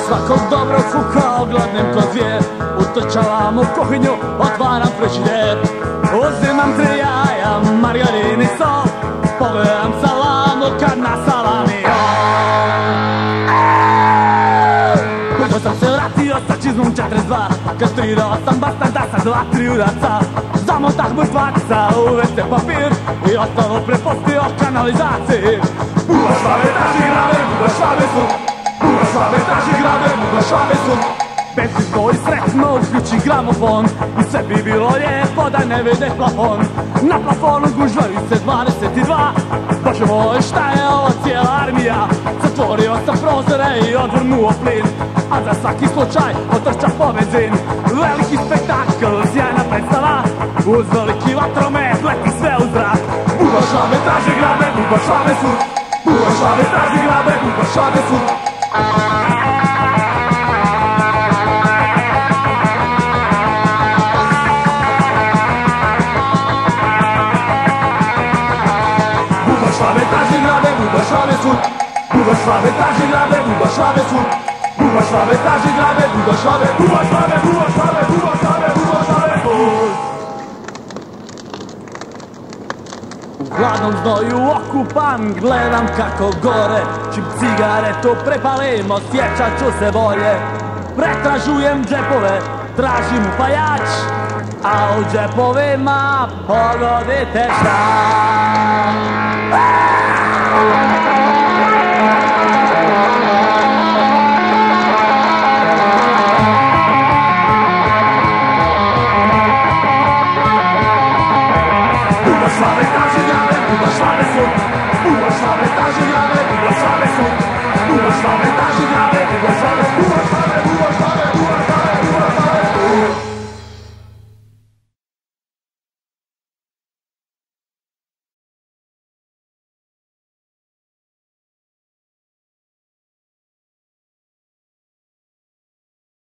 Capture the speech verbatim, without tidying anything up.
svakog dobrog fuka ogladnem ko zvijer. Utrčavam u kuhinju, otvaram frižider. Uzimam tri jaja, margarin i sol. Pogledam salamu kad na salami Ugo sam se vratio sa čizmom četrdeset dva. Kastrirao sam bastanta sa dva, tri udaca. Zamotah mrtvaca u ve ce papir i ostalo prepustio kanalizaciji. Bugoslave traži grave, Bugoslave su. Bugoslave traži grave, Bugoslave su. Bezizgo i sretno uključi gramofon i sve bi bilo lijepo da ne vidiš plafon. Na plafonu gužvaju se dvadeset dva. Bože moj, šta je ovo, cijela armija? Zatvorio sam prozore i odvrnuo plin, a za svaki slučaj otrča po benzin. Veliki spektakl, sjajna predstava, uz veliki vatromet leti sve u zrak. Bugoslave traži grave, Bugoslave su. Bugoslave traži grave, Bugoslave su. Bugoslave traži grave, Bugoslave su. Bugoslave traži grave, Bugoslave su. Bugoslave traži grave, Bugoslave, Bugoslave, Bugoslave, Bugoslave, Bugoslave su. U hladnom znoju okupan, gledam kako gore. Čim cigaretu prepalim, osjećat ću se bolje. Pretražujem džepove, tražim upajač, a u džepovima pogodite šta.